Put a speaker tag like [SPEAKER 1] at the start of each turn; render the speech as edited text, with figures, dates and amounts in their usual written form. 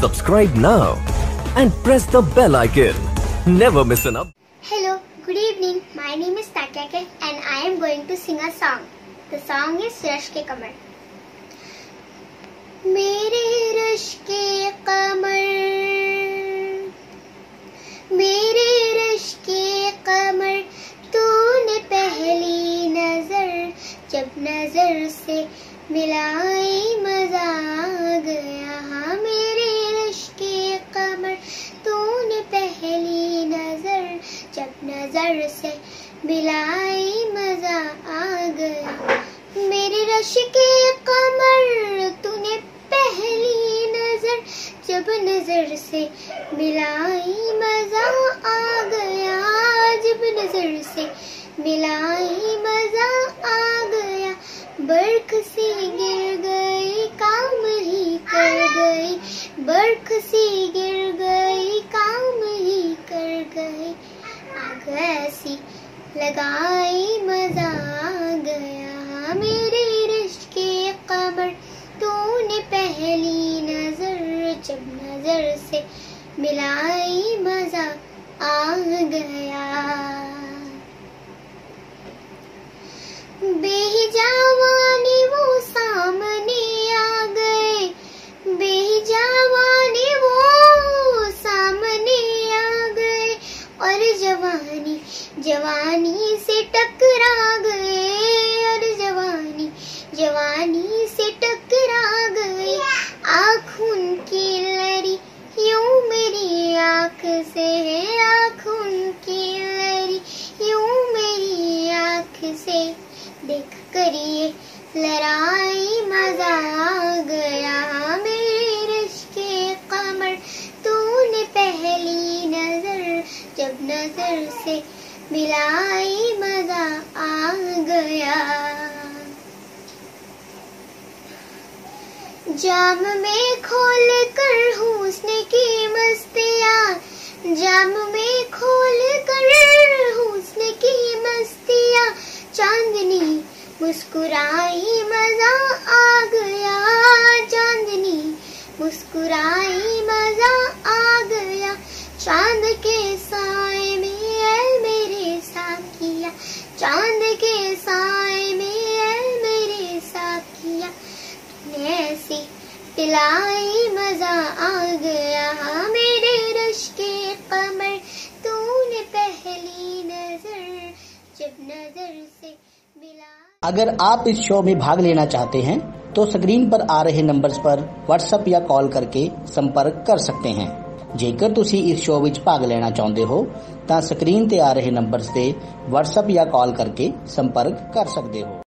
[SPEAKER 1] Subscribe now and press the bell icon. Never miss an up.
[SPEAKER 2] Hello, good evening. My name is Tatyake and I am going to sing a song. The song is Rashke Qamar. मेरे rush के कमर, मेरे rush के कमर, तूने पहली नजर जब नजर से मिलाई मजा आ गया। हाँ मेरे रश के कमर, तूने पहली नजर जब नजर से मिलाई मजा आ गया। मेरे रश के कमर, तूने पहली नजर जब नजर से मिलाई मजा आ गया। जब नजर से मिलाई मजा आ गया। बर्ख सी गिर गई, काम ही कर गई। बर्ख सी गिर गई, काम ही कर गई। आग ऐसी लगाई, मजा आ गया। मेरे रश के कमर, तूने पहली नजर जब नजर से मिलाई मजा आ गया। बेजावानी वो सामने आ गए, बेजावानी वो सामने आ गए। और जवानी जवानी से टकरा गए। और जवानी जवानी से टकरा गई। आँख उनकी लड़ी यूं मेरी आँख से है। आँख उनकी लड़ी यूं मेरी आँख से। देख कर ये लड़ाई मजा आ गया। मेरे रश के कमर, तूने पहली नजर जब नजर से मिलाई मजा आ गया। जाम में खोल कर हुस्न की मस्तियाँ, जाम में खोल कर हुस्न की मस्तियाँ। चांदनी मुस्कुराई, मजा आ गया। चांदनी मुस्कुराई, मजा आ गया। चांद के साए में ऐ मेरे साकिया, चांद के साए में ऐ मेरे साकिया। ऐसी पिलाई, मजा आ गया। मेरे रश के कमर, तूने पहली नजर जब नजर से मिला।
[SPEAKER 3] अगर आप इस शो में भाग लेना चाहते हैं तो स्क्रीन पर आ रहे नंबर्स पर व्हाट्सएप या कॉल करके संपर्क कर सकते हैं। जेकर ਤੁਸੀਂ ਇਸ ਸ਼ੋ ਵਿੱਚ ਭਾਗ ਲੈਣਾ ਚਾਹੁੰਦੇ ਹੋ ਤਾਂ ਸਕਰੀਨ ਤੇ ਆ ਰਹੇ ਨੰਬਰਸ ਤੇ WhatsApp ਜਾਂ ਕਾਲ ਕਰਕੇ ਸੰਪਰਕ ਕਰ ਸਕਦੇ ਹੋ।